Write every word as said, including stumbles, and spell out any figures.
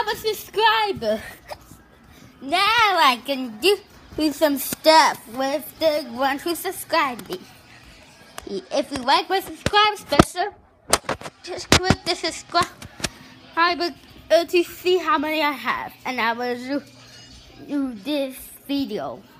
have a subscriber. Now I can do some stuff with the ones who subscribe me. If you like my subscribe special, just click the subscribe button to see how many I have, and I will do, do this video.